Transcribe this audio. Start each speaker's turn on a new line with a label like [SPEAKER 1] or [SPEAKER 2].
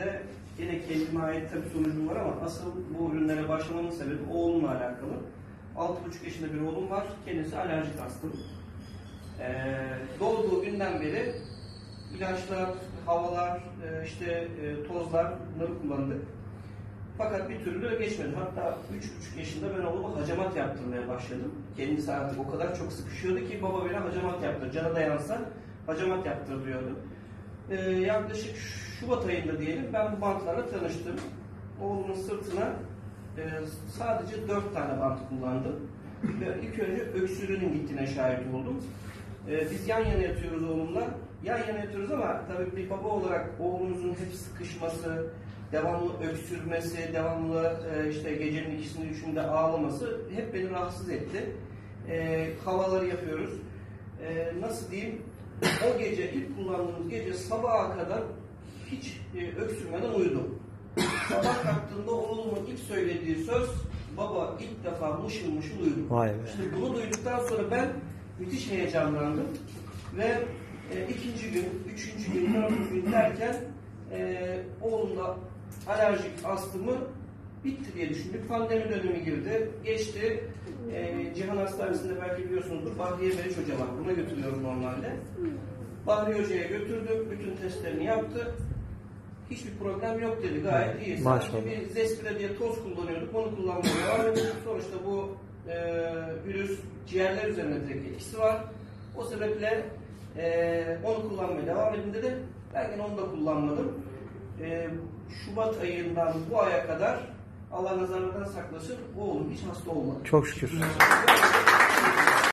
[SPEAKER 1] de yine kendime ait tabii sonucum var ama asıl bu ürünlere başlamamın sebebi oğlumla alakalı. 6,5 yaşında bir oğlum var. Kendisi alerjik hastalık. Doğduğu günden beri ilaçlar, havalar, tozlar bunları kullandık. Fakat bir türlü geçmedi. Hatta 3,5 yaşında ben oğluma hacamat yaptırmaya başladım. Kendisi artık o kadar çok sıkışıyordu ki baba beni hacamat yaptır. Cana dayansa hacamat yaptır diyordu. Yaklaşık Şubat ayında diyelim ben bu bantlarla tanıştım. Oğlumun sırtına sadece 4 tane bant kullandım. Ve ilk önce öksürüğünün gittiğine şahit oldum. Biz yan yana yatıyoruz oğlumla. Yan yana yatıyoruz ama tabii bir baba olarak oğlumuzun hep sıkışması, devamlı öksürmesi, devamlı gecenin ikisinde üçünde ağlaması hep beni rahatsız etti. Havaları yapıyoruz. Nasıl diyeyim? O gece, ilk kullandığımız gece sabaha kadar hiç öksürmeden uyudum. Sabah kalktığımda oğlumun ilk söylediği söz, baba ilk defa mışıl mışıl uyudum.
[SPEAKER 2] Vay be.
[SPEAKER 1] İşte bunu duyduktan sonra ben müthiş heyecanlandım. Ve ikinci gün, üçüncü gün, dördüncü gün derken oğlumda alerjik astımı bitti diye düşündük. Pandemi dönemi girdi, geçti. Cihan Hastanesi'nde belki biliyorsunuzdur, Bahriye Beriç Hoca var. Buna götürüyorum normalde. Bahriye Hoca'ya götürdüm, bütün testlerini yaptı. Hiçbir problem yok dedi, gayet iyi. Sadece bir Zespire diye toz kullanıyorduk, onu kullanmaya devam ediyorduk. Sonuçta bu virüs ciğerler üzerinde direkt etkisi var. O sebeple onu kullanmaya devam edin dedi. Ben onu da kullanmadım. Şubat ayından bu aya kadar Allah nazarlardan saklasın, oğlum hiç hasta olmadı.
[SPEAKER 2] Çok şükür.